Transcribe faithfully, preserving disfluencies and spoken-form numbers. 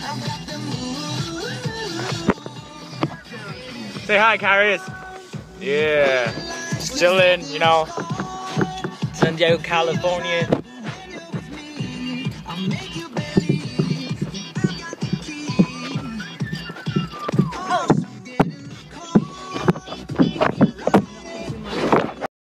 Say hi, Carries. Yeah. Chillen, you know. San Diego, California.